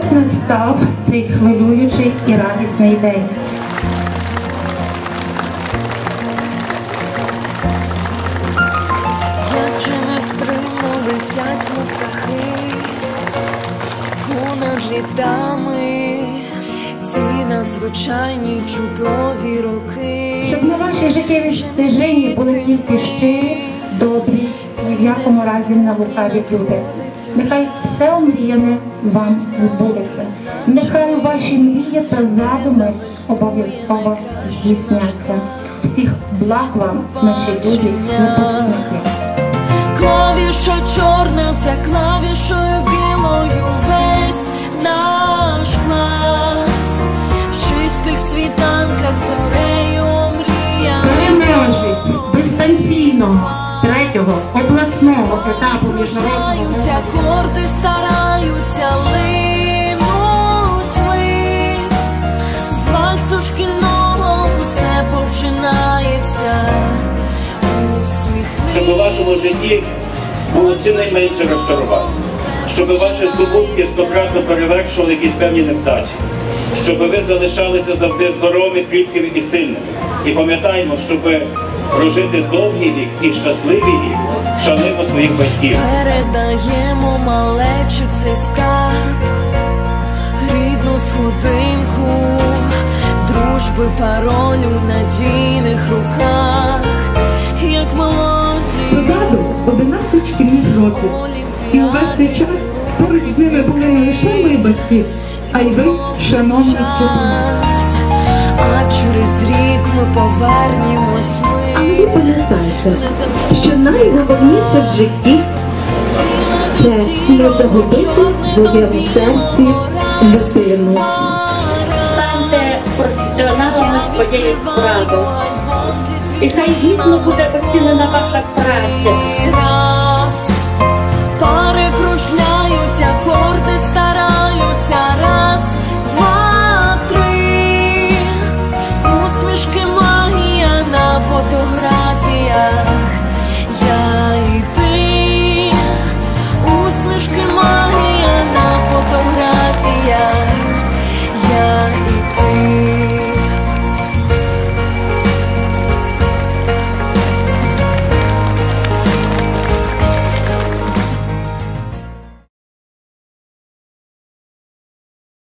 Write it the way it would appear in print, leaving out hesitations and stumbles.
ось настав цей хвилюючий і радісний день. Як же нестримно летять, мов птахи, понад літами ці надзвичайні чудові роки. Щоб на вашій життєвій стежині були тільки щирі, добрі, ні в якому разі не лукаві люди. Нехай все омріяне вам збудеться. Нехай ваші мрії та задуми обов'язково здійсняться. Всіх благ вам, наші люди, випускники. Клавіша чорна за клавішою білою, весь наш клас в чистих світанках зорею мріями. Переможець дистанційного третього обласного етапу міжнародного акорди стараються, линуть вись. З вальсу шкільного усе починається. Щоб у вашому житті було чи найменше розчарувань, щоб ваші здобутки стократно перевершували якісь певні невдачі, щоб ви залишалися завжди здорові, кріпкими і сильними. І пам'ятаємо, щоб прожити довгий вік і щасливий вік, шануємо своїх батьків. Передаємо малечі цей скарб, рідну сходинку, дружби пароль у надійних руках, як мелодію. Позаду 11 шкільних років. І увесь цей час поруч з ними були не лише мої батьки, а й ви, шановні вчителі. А через рік ми повернемось ми. Але ви пам'ятаєте, що найголовніше в житті – це не загубити в своєму серці дитину. Станьте професіоналами своєї справи. І хай гідно буде оцінена ваша праця. Пари кружляють, акорди стараються. Раз, два, три. Усмішки, магія на фото.